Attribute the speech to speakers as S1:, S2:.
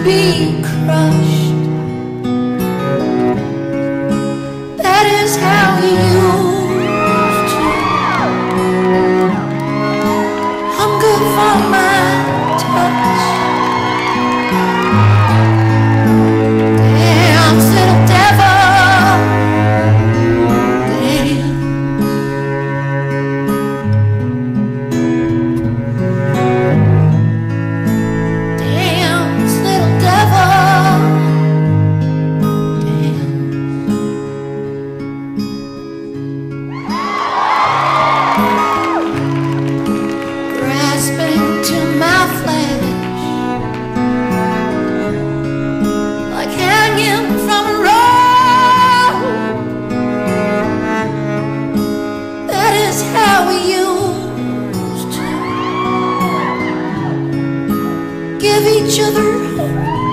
S1: be crushed. That is how we used to. Hunger for my touch. Dance, little devil, dance. Dance, little devil, dance. Grasping to my flesh, like hanging from a rope. That is how we used to give each other hope.